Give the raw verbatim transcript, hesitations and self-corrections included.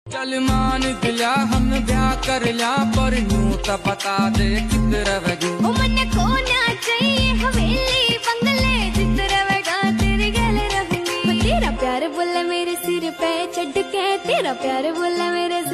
चल मान दिया हम ब्याह कर लिया, पर यूं तो बता दे कित रवेगी। ओ मन को ना चाहिए हवेली बंगले, जित रवेगा तेरे गले रहूंगी। तेरा प्यार बोला मेरे सिर पे चढ़ के, तेरा प्यार बोला मेरे